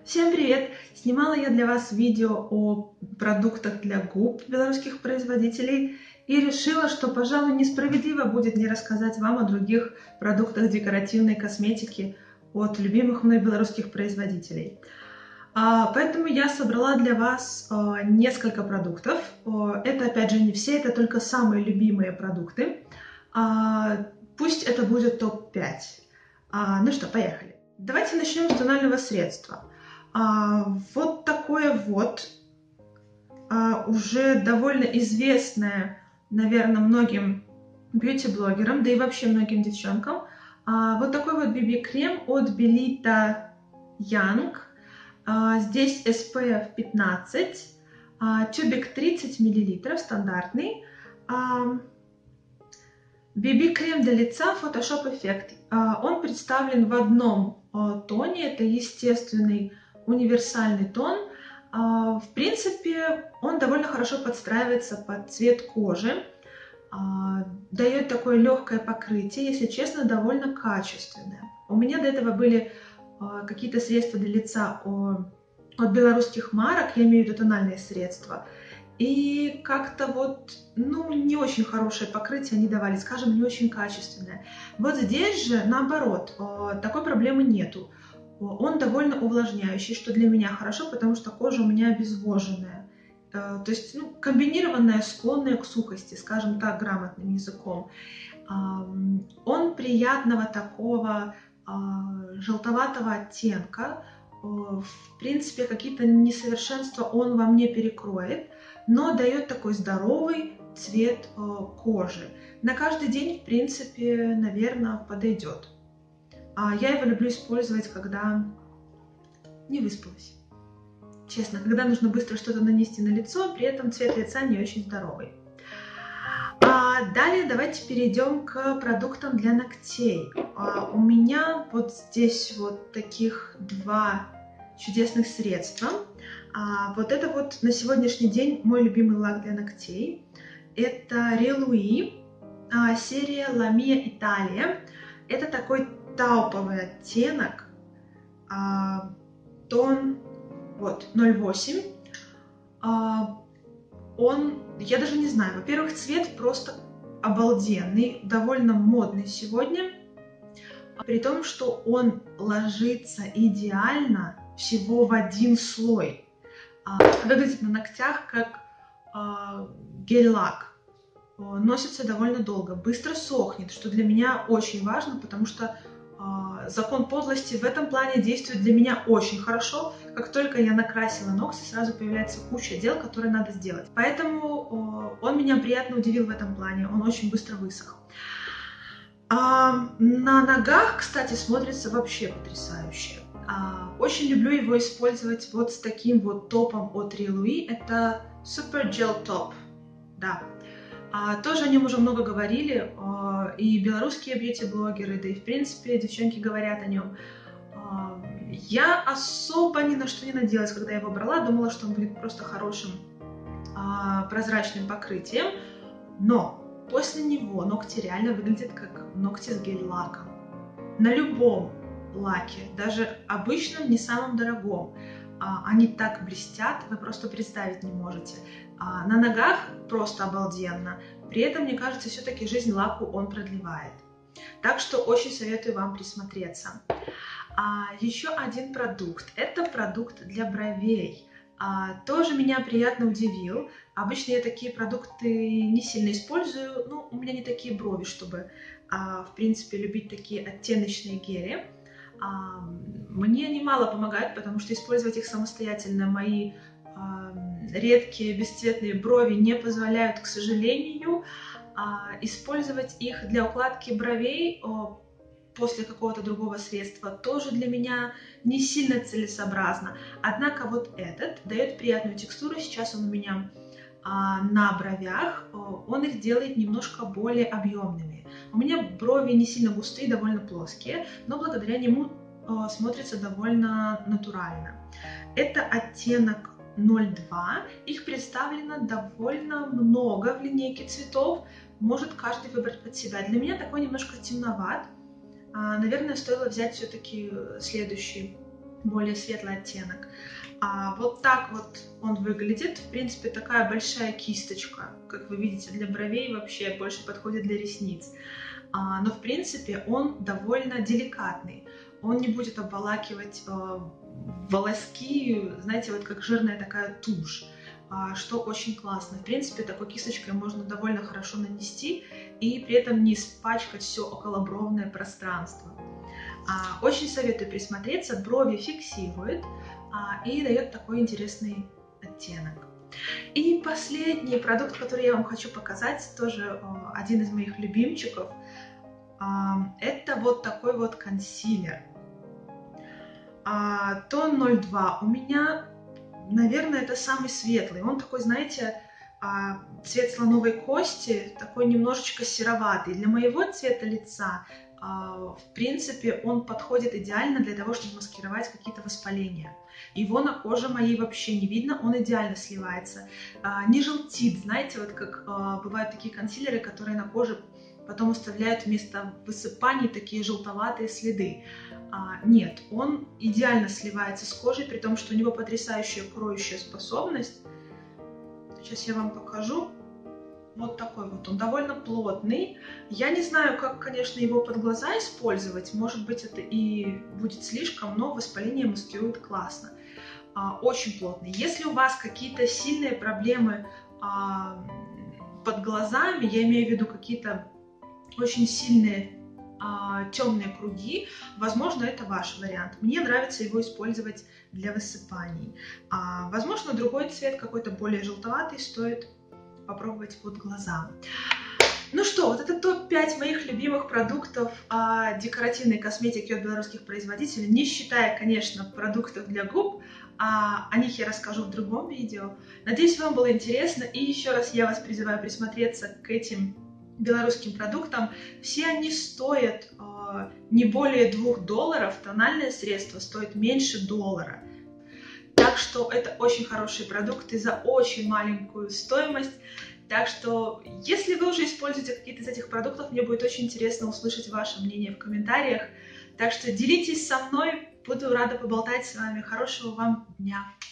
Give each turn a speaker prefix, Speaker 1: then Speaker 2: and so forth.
Speaker 1: Всем привет! Снимала я для вас видео о продуктах для губ белорусских производителей и решила, что, пожалуй, несправедливо будет не рассказать вам о других продуктах декоративной косметики от любимых мной белорусских производителей. Поэтому я собрала для вас несколько продуктов. Это, опять же, не все, это только самые любимые продукты. Пусть это будет топ-5. Ну что, поехали. Давайте начнем с тонального средства. Вот такое вот, уже довольно известное, наверное, многим бьюти-блогерам, да и вообще многим девчонкам. Вот такой вот BB-крем от Belita Young. Здесь SPF 15, тюбик 30 мл, стандартный. BB-крем для лица Photoshop Effect. Он представлен в одном тоне, это естественный универсальный тон. В принципе, он довольно хорошо подстраивается под цвет кожи, дает такое легкое покрытие, если честно, довольно качественное. У меня до этого были какие-то средства для лица от белорусских марок, я имею в виду тональные средства, и как-то вот, не очень хорошее покрытие они давали, скажем, не очень качественное. Вот здесь же, наоборот, такой проблемы нету. Он довольно увлажняющий, что для меня хорошо, потому что кожа у меня обезвоженная. То есть, комбинированная, склонная к сухости, скажем так, грамотным языком. Он приятного такого желтоватого оттенка. В принципе, какие-то несовершенства он вам не перекроет, но дает такой здоровый цвет кожи. На каждый день, в принципе, наверное, подойдет. Я его люблю использовать, когда не выспалась. Честно, когда нужно быстро что-то нанести на лицо, при этом цвет лица не очень здоровый. Далее давайте перейдем к продуктам для ногтей. У меня вот здесь вот таких два чудесных средства. Вот это вот на сегодняшний день мой любимый лак для ногтей. Это Re'Louis, серия La Mia Italia. Это такой тауповый оттенок, тон вот 0,8. Я даже не знаю, во-первых, цвет просто обалденный, довольно модный сегодня, при том, что он ложится идеально всего в один слой. Выглядит на ногтях как гель-лак. Носится довольно долго, быстро сохнет, что для меня очень важно, потому что закон подлости в этом плане действует для меня очень хорошо. Как только я накрасила ногти, сразу появляется куча дел, которые надо сделать. Поэтому он меня приятно удивил в этом плане, он очень быстро высох. На ногах, кстати, смотрится вообще потрясающе. Очень люблю его использовать вот с таким вот топом от Re'Louis, это Super Gel Top, да. Тоже о нем уже много говорили, и белорусские бьюти-блогеры, да и в принципе девчонки говорят о нем. Я особо ни на что не надеялась, когда я его брала, думала, что он будет просто хорошим прозрачным покрытием, но после него ногти реально выглядят как ногти с гель-лаком. На любом лаке, даже обычном, не самом дорогом, они так блестят, вы просто представить не можете. На ногах просто обалденно. При этом, мне кажется, все-таки жизнь лаку он продлевает. Так что очень советую вам присмотреться. Еще один продукт. Это продукт для бровей. Тоже меня приятно удивил. Обычно я такие продукты не сильно использую. У меня не такие брови, чтобы, в принципе, любить такие оттеночные гели. Мне они мало помогают, потому что использовать их самостоятельно мои редкие бесцветные брови не позволяют, к сожалению. Использовать их для укладки бровей после какого-то другого средства тоже для меня не сильно целесообразно. Однако вот этот дает приятную текстуру. Сейчас он у меня на бровях, он их делает немножко более объемными. У меня брови не сильно густые, довольно плоские, но благодаря нему смотрится довольно натурально. Это оттенок 0,2. Их представлено довольно много в линейке цветов. Может каждый выбрать под себя. Для меня такой немножко темноват. Наверное, стоило взять все-таки следующий более светлый оттенок. Вот так вот он выглядит. В принципе, такая большая кисточка, как вы видите, для бровей вообще больше подходит для ресниц. Но в принципе он довольно деликатный. Он не будет обволакивать волоски, знаете, вот как жирная такая тушь, что очень классно. В принципе, такой кисточкой можно довольно хорошо нанести и при этом не испачкать все околобровное пространство. Очень советую присмотреться, брови фиксирует и дает такой интересный оттенок. И последний продукт, который я вам хочу показать, тоже один из моих любимчиков, это вот такой вот консилер. Тон 02. У меня, наверное, это самый светлый. Он такой, знаете, цвет слоновой кости, такой немножечко сероватый. Для моего цвета лица, в принципе, он подходит идеально для того, чтобы маскировать какие-то воспаления. Его на коже моей вообще не видно, он идеально сливается. Не желтит, знаете, вот как бывают такие консилеры, которые на коже потом оставляют вместо высыпаний такие желтоватые следы. Нет, он идеально сливается с кожей, при том, что у него потрясающая кроющая способность. Сейчас я вам покажу. Вот такой вот, он довольно плотный. Я не знаю, как, конечно, его под глаза использовать. Может быть, это и будет слишком, но воспаление маскирует классно. Очень плотный. Если у вас какие-то сильные проблемы под глазами, я имею в виду какие-то очень сильные темные круги, возможно, это ваш вариант. Мне нравится его использовать для высыпаний. Возможно, другой цвет, какой-то более желтоватый, стоит попробовать под глаза. Ну что, вот это топ-5 моих любимых продуктов декоративной косметики от белорусских производителей, не считая, конечно, продуктов для губ. О них я расскажу в другом видео. Надеюсь, вам было интересно. И еще раз я вас призываю присмотреться к этим белорусским продуктам. Все они стоят не более $2. Тональное средство стоит меньше $1. Так что это очень хорошие продукты за очень маленькую стоимость. Так что, если вы уже используете какие-то из этих продуктов, мне будет очень интересно услышать ваше мнение в комментариях. Так что делитесь со мной, буду рада поболтать с вами. Хорошего вам дня!